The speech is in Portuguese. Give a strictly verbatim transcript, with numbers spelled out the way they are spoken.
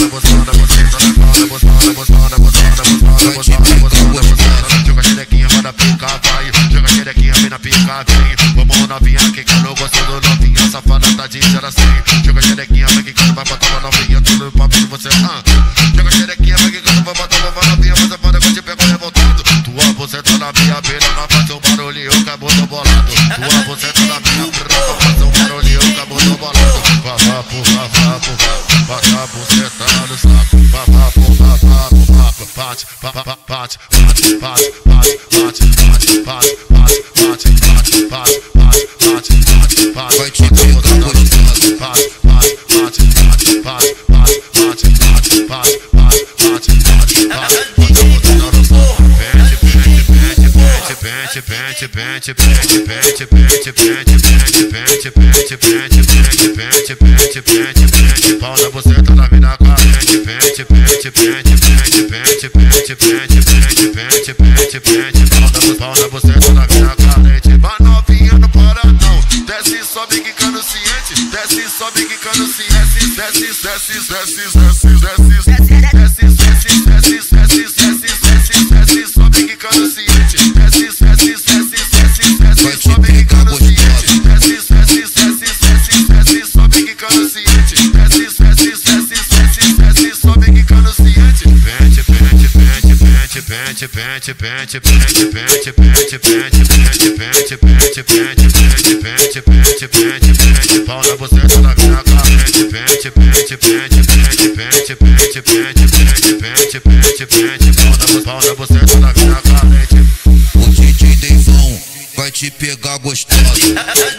buzona, buzona, buzona, buzona, buzona, buzona, buzona, buzona, buzona, buzona. Joga xerequinha, manda pica, vai. Joga xerequinha, vem na pica, vem. Vamos novinha, que que eu não gosto do novinha, safada tá de geração. Joga xerequinha, vai que canta, vai botar uma novinha, tudo pra mim você, ah. Joga xerequinha, vai que canta, vai botar uma novinha, você pode que eu te pego revoltado. Tua buceta na minha beira, vai fazer um barulhinho, acabou do bolado. Tua buceta na minha beira, vai fazer um barulhinho, acabou do bolado. Vavapo, vavapo, bata a buceta no saco. Vavapo, vavapo, vavapo, bate, bate, bate, bate, bate, bate, bate, bate, bate, bate, bate, bate, bate, bate, bate. Vai te pegar gostoso. Bate, bate, bate, bate, bate, bate, bate, bate, bate, bate, bate. Bota a buceta no saco. Pente, pente, pente, pente, pente, pente, pente, pente, pente, pente, pente, pente, pente, pente, pente, pente, pente, pente, pente, pau na buceta da mina carente. Pente, pente, pente, pente, pente, pente, pente, pente, pente, pente, pente, pau na buceta da mina carente. Mas novinha não para não, desce e sobe quicando ciente, desce e sobe quicando ciente, desce, desce, desce, desce, desce, desce, desce, desce, desce, desce, desce, sobe quicando ciente, desce, desce, desce, desce, desce, sobe quicando ciente, desce, desce, desce, desce, desce, sobe quicando ciente, desce, desce, desce, desce, desce, sobe quicando ciente. Pente, pente, pente, pente, pente, pente, pente, pente, pente, pente, pente, pente, pente, pente, pente, pente, pente, pente, pente, pau na buceta da mina carente. Pente, pente, pente, pente, pente, pente, pente, pente, pente, pente, pente, pau na buceta da mina carente. O D J Deivão vai te pegar gostoso.